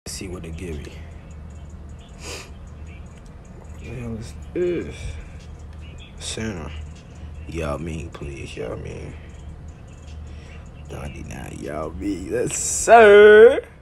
Let's see what they give me. What the hell is this? Center. Yao Ming, please. Yao Ming. 99 Yao Ming. Yes, sir.